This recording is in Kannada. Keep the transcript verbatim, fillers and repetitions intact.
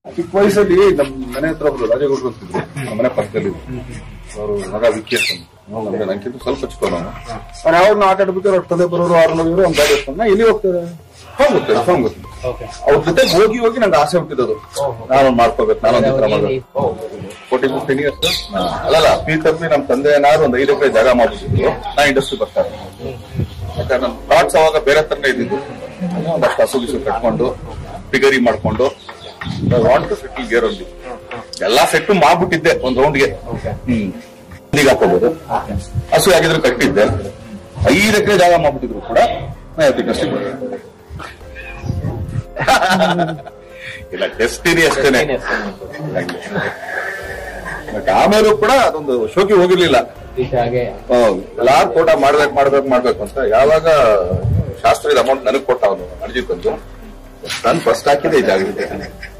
ಚಿಕ್ಕ ವಯಸ್ಸಲ್ಲಿ ನಮ್ ಮನೆ ಹತ್ರ ಒಬ್ರು ರಾಜಗೌಡರು ಅಂತಿದ್ರು, ನಮ್ಮ ಮನೆ ಪಕ್ಕದಲ್ಲಿ ಅವರು ಮಗ ವಿಕ್ಕಿ ಅಂತ ನಮ್ಗೆ ನಂಗಿಂತ ಸ್ವಲ್ಪ ಚಿಕ್ಕವ್ ನಾವು. ಅವ್ರು ಯಾವಾಗ ಆಟ ಆಡ್ಬೇಕಾದ್ರೆ ಅವ್ರ ತಂದೆ ಬರೋರು ಆರು ಇವರು ಒಂದ್ ಗಾಡಿ ಇರ್ತಾನೆ ಇಲ್ಲಿ ಹೋಗ್ತಾರೆ ಹೋಗುತ್ತೆ ಹೋಗುತ್ತೆ ಅವ್ರ ಜೊತೆ ಹೋಗಿ ಹೋಗಿ ನಂಗೆ ಆಸೆ ಹುಟ್ಟಿದ್ದು ನಾನು ಮಾಡ್ಕೋಬೇಕು, ನಾನೊಂದ್ ತರ ಮಾಡ್ಬೇಕು. ಫೋರ್ಟಿ ಫಿಫ್ಟೀನ್ ಇಯರ್ಸ್ ಅಲ್ಲಲ್ಲ ಪಿ ತಪ್ಪಿ ನಮ್ ತಂದೆ ಏನಾದ್ರು ಒಂದ್ ಐದು ಎಕರೆ ಜಾಗ ಮಾಡ್ಬಿಟ್ಟಿದ್ರು, ನಾ ಇಂಡಸ್ಟ್ರಿ ಬರ್ತಾರೆ. ಯಾಕಂದ್ರೆ ನಮ್ ಥಾಟ್ಸ್ ಅವಾಗ ಬೇರೆ ತರನೇ ಇದ್ದಿದ್ದು, ಒಂದಷ್ಟು ಹಸು ಗಿಸು ಕಟ್ಕೊಂಡು ಪಿಗರಿ ಮಾಡ್ಕೊಂಡು ವಾಂಟ್ ಟು ಸೆಟಲ್ ಗೇರ್ ಅಲ್ಲಿ ಎಲ್ಲಾ ಸೆಟ್ ಮಾಡ್ಬಿಟ್ಟಿದ್ದೆ ಒಂದ್ ರೌಂಡ್ಗೆ. ಹ್ಮ್ ಈಗ ಹಾಕೋಬಹುದು, ಹಸು ಆಗಿದ್ರು ಕಟ್ಟಿದ್ದೆ, ಐದು ಎಕರೆ ಜಾಗ ಮಾಡ್ಬಿಟ್ಟಿದ್ರು ಕೂಡ ನಾ ಯಾವತ್ತಿಗಷ್ಟೇ ಇಲ್ಲ ಡೆಸ್ಟಿನಿ ಅಷ್ಟೇನೆ. ಬಟ್ ಆಮೇಲೂ ಕೂಡ ಅದೊಂದು ಶೋಕಿ ಹೋಗಿರ್ಲಿಲ್ಲ. ಎಲ್ಲಾರು ಕೋಟ ಮಾಡ್ಬೇಕು ಮಾಡ್ಬೇಕು ಮಾಡ್ಬೇಕು ಅಂತ ಯಾವಾಗ ಶಾಸ್ತ್ರೀಯ ಅಮೌಂಟ್ ನನಗ್ ಕೊಟ್ಟ ಅವನು ಅರ್ಜಿ ತಂದು ನಾನು ಫಸ್ಟ್ ಹಾಕಿದೆ ಈ ಜಾಗಕ್ಕೆ.